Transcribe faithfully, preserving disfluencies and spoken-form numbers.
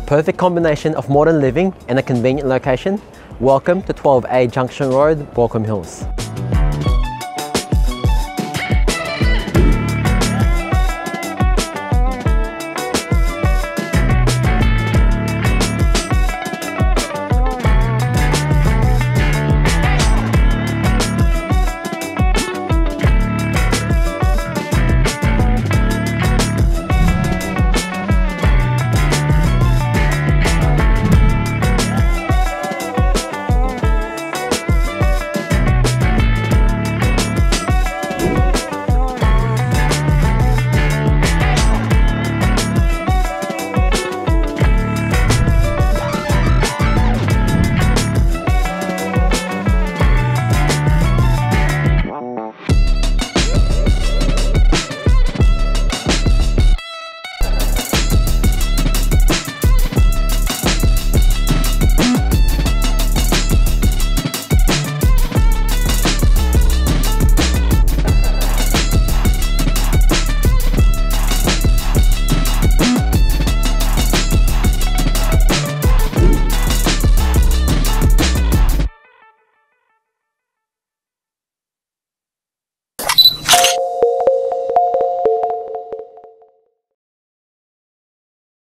perfect combination of modern living and a convenient location. Welcome to twelve A Junction Road, Baulkham Hills.